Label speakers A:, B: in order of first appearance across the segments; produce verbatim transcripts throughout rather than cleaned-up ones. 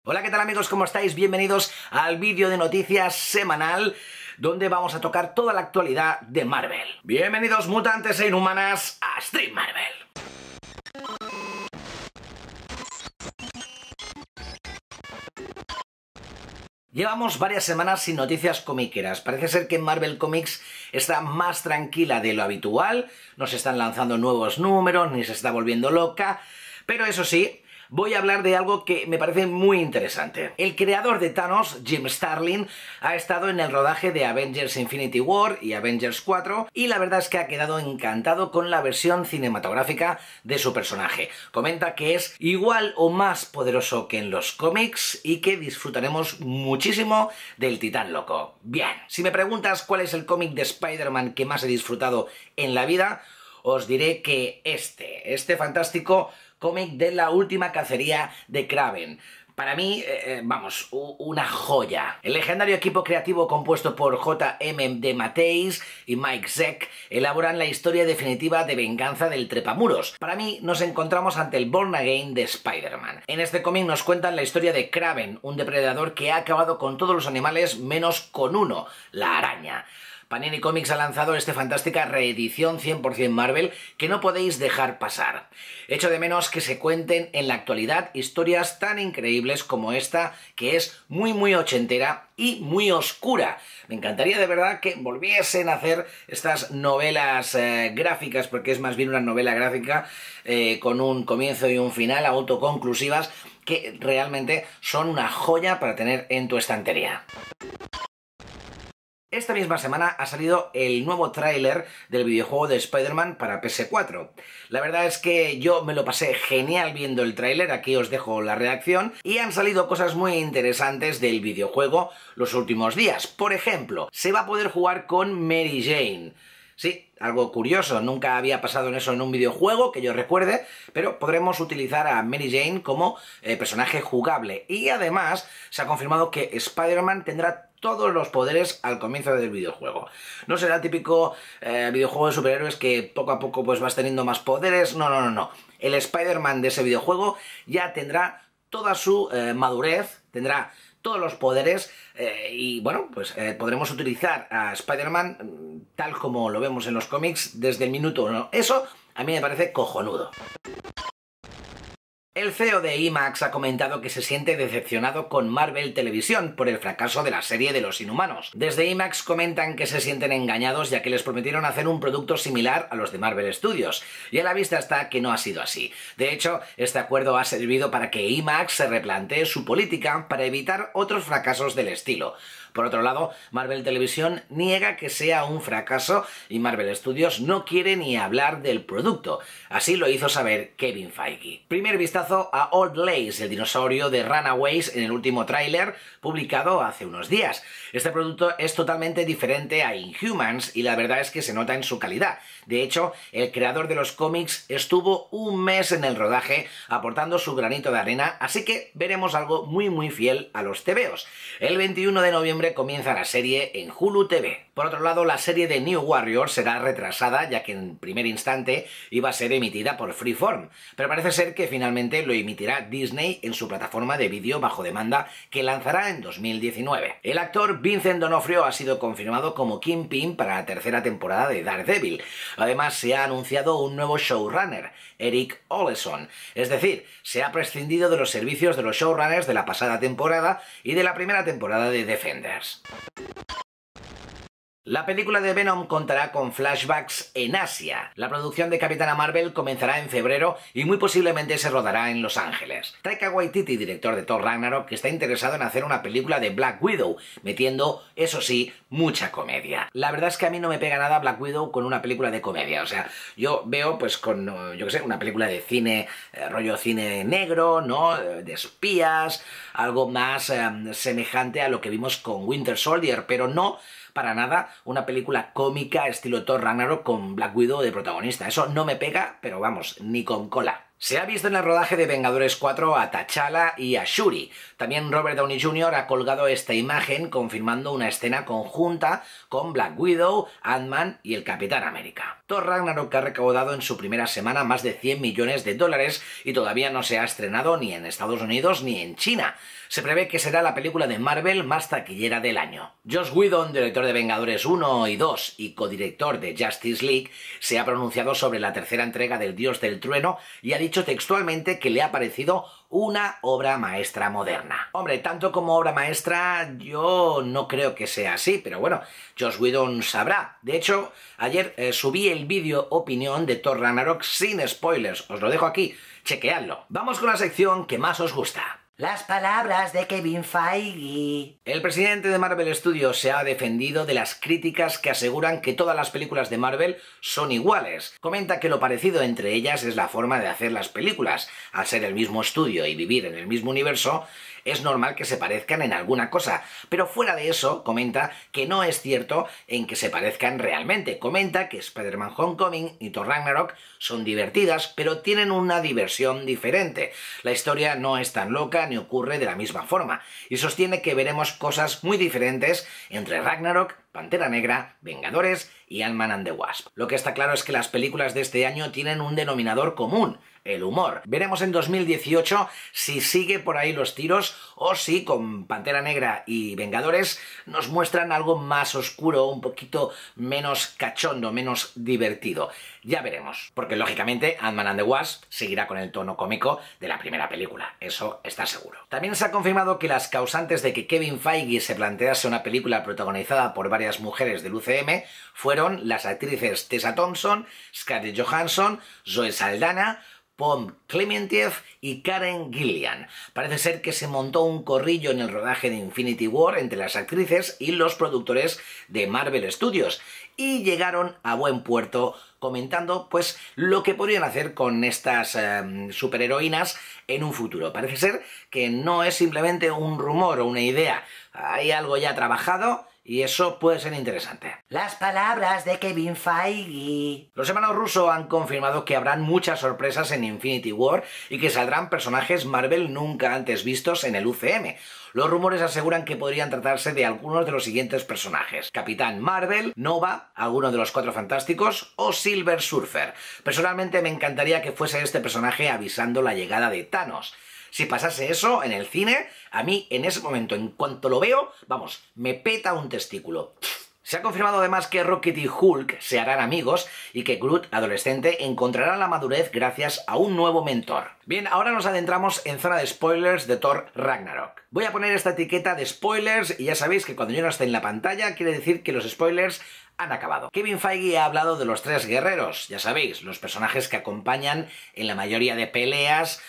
A: Hola, ¿qué tal amigos? ¿Cómo estáis? Bienvenidos al vídeo de noticias semanal donde vamos a tocar toda la actualidad de Marvel. Bienvenidos mutantes e inhumanas a Stream Marvel. Llevamos varias semanas sin noticias comiqueras. Parece ser que Marvel Comics está más tranquila de lo habitual, no se están lanzando nuevos números, ni se está volviendo loca, pero eso sí, voy a hablar de algo que me parece muy interesante. El creador de Thanos, Jim Starlin, ha estado en el rodaje de Avengers Infinity War y Avengers cuatro y la verdad es que ha quedado encantado con la versión cinematográfica de su personaje. Comenta que es igual o más poderoso que en los cómics y que disfrutaremos muchísimo del Titán Loco. Bien, si me preguntas cuál es el cómic de Spider-Man que más he disfrutado en la vida, os diré que este, este fantástico cómic de la última cacería de Kraven. Para mí, eh, vamos, una joya. El legendario equipo creativo compuesto por J M de Matteis y Mike Zeck elaboran la historia definitiva de venganza del Trepamuros. Para mí, nos encontramos ante el Born Again de Spider-Man. En este cómic nos cuentan la historia de Kraven, un depredador que ha acabado con todos los animales menos con uno, la araña. Panini Comics ha lanzado esta fantástica reedición cien por cien Marvel que no podéis dejar pasar. Echo de menos que se cuenten en la actualidad historias tan increíbles como esta, que es muy muy ochentera y muy oscura. Me encantaría de verdad que volviesen a hacer estas novelas eh, gráficas, porque es más bien una novela gráfica eh, con un comienzo y un final autoconclusivas que realmente son una joya para tener en tu estantería. Esta misma semana ha salido el nuevo tráiler del videojuego de Spider-Man para P S cuatro. La verdad es que yo me lo pasé genial viendo el tráiler, aquí os dejo la reacción, y han salido cosas muy interesantes del videojuego los últimos días. Por ejemplo, se va a poder jugar con Mary Jane. Sí, algo curioso, nunca había pasado en eso en un videojuego que yo recuerde, pero podremos utilizar a Mary Jane como eh, personaje jugable. Y además se ha confirmado que Spider-Man tendrá todos los poderes al comienzo del videojuego. No será el típico eh, videojuego de superhéroes que poco a poco pues vas teniendo más poderes, no, no, no, no. El Spider-Man de ese videojuego ya tendrá toda su eh, madurez, tendrá todos los poderes eh, y bueno, pues eh, podremos utilizar a Spider-Man tal como lo vemos en los cómics desde el minuto uno. Eso a mí me parece cojonudo. El C E O de IMAX ha comentado que se siente decepcionado con Marvel Televisión por el fracaso de la serie de los Inhumanos. Desde IMAX comentan que se sienten engañados ya que les prometieron hacer un producto similar a los de Marvel Studios, y a la vista está que no ha sido así. De hecho, este acuerdo ha servido para que IMAX se replantee su política para evitar otros fracasos del estilo. Por otro lado, Marvel Televisión niega que sea un fracaso y Marvel Studios no quiere ni hablar del producto. Así lo hizo saber Kevin Feige. Primer vistazo a Old Lace, el dinosaurio de Runaways, en el último tráiler publicado hace unos días. Este producto es totalmente diferente a Inhumans y la verdad es que se nota en su calidad. De hecho, el creador de los cómics estuvo un mes en el rodaje aportando su granito de arena, así que veremos algo muy muy fiel a los tebeos. El veintiuno de noviembre comienza la serie en Hulu T V. Por otro lado, la serie de New Warrior será retrasada, ya que en primer instante iba a ser emitida por Freeform, pero parece ser que finalmente lo emitirá Disney en su plataforma de vídeo bajo demanda que lanzará en dos mil diecinueve. El actor Vincent D'Onofrio ha sido confirmado como Kingpin para la tercera temporada de Daredevil. Además, se ha anunciado un nuevo showrunner, Eric Oleson. Es decir, se ha prescindido de los servicios de los showrunners de la pasada temporada y de la primera temporada de Defenders. La película de Venom contará con flashbacks en Asia. La producción de Capitana Marvel comenzará en febrero y muy posiblemente se rodará en Los Ángeles. Taika Waititi, director de Thor Ragnarok, está interesado en hacer una película de Black Widow, metiendo, eso sí, mucha comedia. La verdad es que a mí no me pega nada Black Widow con una película de comedia. O sea, yo veo pues con, yo qué sé, una película de cine, eh, rollo cine negro, ¿no? De espías, algo más eh, semejante a lo que vimos con Winter Soldier, pero no para nada una película cómica estilo Thor Ragnarok con Black Widow de protagonista. Eso no me pega, pero vamos, ni con cola. Se ha visto en el rodaje de Vengadores cuatro a T'Challa y a Shuri. También Robert Downey junior ha colgado esta imagen confirmando una escena conjunta con Black Widow, Ant-Man y el Capitán América. Thor Ragnarok ha recaudado en su primera semana más de cien millones de dólares y todavía no se ha estrenado ni en Estados Unidos ni en China. Se prevé que será la película de Marvel más taquillera del año. Joss Whedon, director de Vengadores uno y dos y codirector de Justice League, se ha pronunciado sobre la tercera entrega del Dios del Trueno y ha dicho textualmente que le ha parecido una obra maestra moderna. Hombre, tanto como obra maestra yo no creo que sea así, pero bueno, Joss Whedon sabrá. De hecho, ayer eh, subí el vídeo opinión de Thor Ragnarok sin spoilers, os lo dejo aquí, chequeadlo. Vamos con la sección que más os gusta. Las palabras de Kevin Feige. El presidente de Marvel Studios se ha defendido de las críticas que aseguran que todas las películas de Marvel son iguales. Comenta que lo parecido entre ellas es la forma de hacer las películas. Al ser el mismo estudio y vivir en el mismo universo, es normal que se parezcan en alguna cosa, pero fuera de eso, comenta que no es cierto en que se parezcan realmente. Comenta que Spider-Man Homecoming y Thor Ragnarok son divertidas, pero tienen una diversión diferente. La historia no es tan loca ni ocurre de la misma forma, y sostiene que veremos cosas muy diferentes entre Ragnarok, Pantera Negra, Vengadores y Ant-Man and the Wasp. Lo que está claro es que las películas de este año tienen un denominador común: el humor. Veremos en dos mil dieciocho si sigue por ahí los tiros o si con Pantera Negra y Vengadores nos muestran algo más oscuro, un poquito menos cachondo, menos divertido. Ya veremos, porque lógicamente Ant-Man and the Wasp seguirá con el tono cómico de la primera película, eso está seguro. También se ha confirmado que las causantes de que Kevin Feige se plantease una película protagonizada por varias mujeres del U C M fueron las actrices Tessa Thompson, Scarlett Johansson, Zoe Saldana, Pom Klementieff y Karen Gillian. Parece ser que se montó un corrillo en el rodaje de Infinity War entre las actrices y los productores de Marvel Studios y llegaron a buen puerto comentando pues lo que podrían hacer con estas eh, superheroínas en un futuro. Parece ser que no es simplemente un rumor o una idea, hay algo ya trabajado y eso puede ser interesante. Las palabras de Kevin Feige. Los hermanos Russo han confirmado que habrán muchas sorpresas en Infinity War y que saldrán personajes Marvel nunca antes vistos en el U C M. Los rumores aseguran que podrían tratarse de algunos de los siguientes personajes: Capitán Marvel, Nova, alguno de los Cuatro Fantásticos o Silver Surfer. Personalmente me encantaría que fuese este personaje avisando la llegada de Thanos. Si pasase eso en el cine, a mí en ese momento, en cuanto lo veo, vamos, me peta un testículo. Se ha confirmado además que Rocket y Hulk se harán amigos y que Groot, adolescente, encontrará la madurez gracias a un nuevo mentor. Bien, ahora nos adentramos en zona de spoilers de Thor Ragnarok. Voy a poner esta etiqueta de spoilers y ya sabéis que cuando yo no esté en la pantalla quiere decir que los spoilers han acabado. Kevin Feige ha hablado de los tres guerreros, ya sabéis, los personajes que acompañan en la mayoría de peleas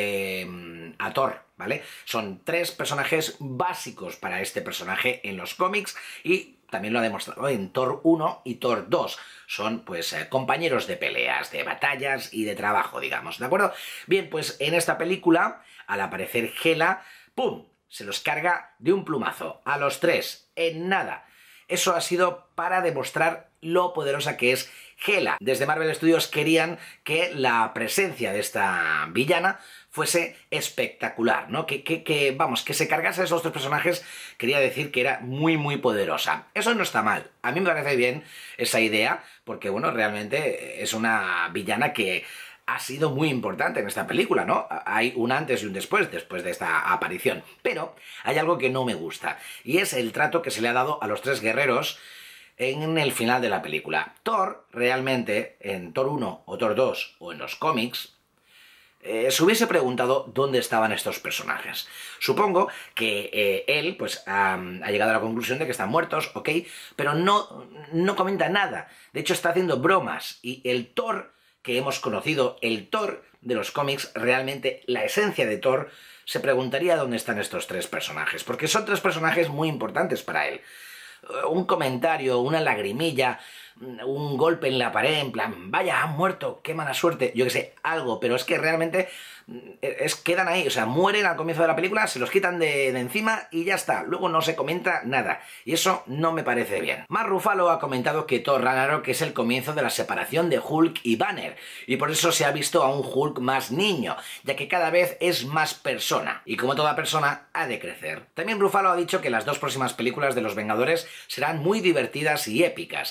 A: eh, a Thor, ¿vale? Son tres personajes básicos para este personaje en los cómics y también lo ha demostrado en Thor uno y Thor dos. Son, pues, eh, compañeros de peleas, de batallas y de trabajo, digamos, ¿de acuerdo? Bien, pues en esta película, al aparecer Hela, ¡pum!, se los carga de un plumazo. A los tres, en nada. Eso ha sido para demostrar lo poderosa que es Hela. Desde Marvel Studios querían que la presencia de esta villana fuese espectacular, ¿no? Que, que, que, vamos, que se cargase a esos tres personajes quería decir que era muy, muy poderosa. Eso no está mal. A mí me parece bien esa idea, porque, bueno, realmente es una villana que ha sido muy importante en esta película, ¿no? Hay un antes y un después, después de esta aparición. Pero hay algo que no me gusta, y es el trato que se le ha dado a los tres guerreros en el final de la película. Thor, realmente, en Thor uno o Thor dos o en los cómics, Eh, se hubiese preguntado dónde estaban estos personajes. Supongo que eh, él pues ha, ha llegado a la conclusión de que están muertos, ok, pero no, no comenta nada. De hecho está haciendo bromas y el Thor que hemos conocido, el Thor de los cómics, realmente la esencia de Thor, se preguntaría dónde están estos tres personajes, porque son tres personajes muy importantes para él. Un comentario, una lagrimilla, un golpe en la pared, en plan, vaya, han muerto, qué mala suerte, yo que sé, algo, pero es que realmente es, quedan ahí, o sea, mueren al comienzo de la película, se los quitan de, de encima y ya está, luego no se comenta nada, y eso no me parece bien. Mark Ruffalo ha comentado que Thor Ragnarok es el comienzo de la separación de Hulk y Banner, y por eso se ha visto a un Hulk más niño, ya que cada vez es más persona, y como toda persona, ha de crecer. También Ruffalo ha dicho que las dos próximas películas de los Vengadores serán muy divertidas y épicas, que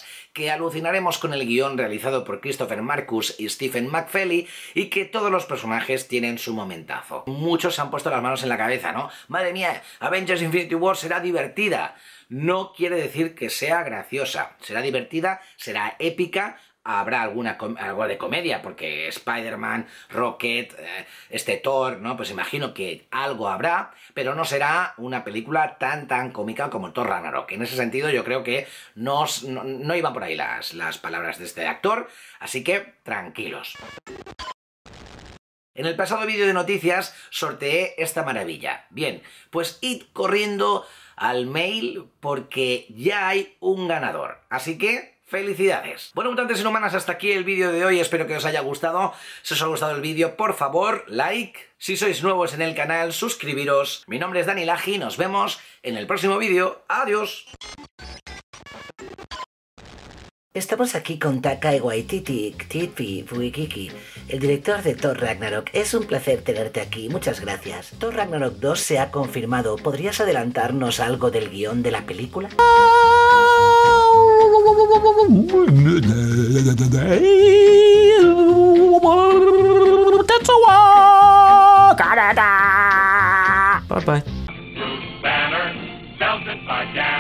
A: que alucinaremos con el guión realizado por Christopher Marcus y Stephen McFeely y que todos los personajes tienen su momentazo. Muchos se han puesto las manos en la cabeza, ¿no? Madre mía, Avengers Infinity War será divertida. No quiere decir que sea graciosa. Será divertida, será épica. Habrá alguna algo de comedia, porque Spider-Man, Rocket, eh, este Thor, ¿no? Pues imagino que algo habrá, pero no será una película tan tan cómica como Thor Ragnarok. En ese sentido yo creo que no, no, no iban por ahí las, las palabras de este actor, así que tranquilos. En el pasado vídeo de noticias sorteé esta maravilla. Bien, pues id corriendo al mail porque ya hay un ganador, así que ¡felicidades! Bueno, mutantes inhumanas, hasta aquí el vídeo de hoy. Espero que os haya gustado. Si os ha gustado el vídeo, por favor, like. Si sois nuevos en el canal, suscribiros. Mi nombre es Dani Laji. Nos vemos en el próximo vídeo. ¡Adiós!
B: Estamos aquí con Taika Waititi, Titi Fuikiki, el director de Thor Ragnarok. Es un placer tenerte aquí, muchas gracias. Thor Ragnarok dos se ha confirmado. ¿Podrías adelantarnos algo del guión de la película?
C: Bye bye.
D: Banner, belted by Jack.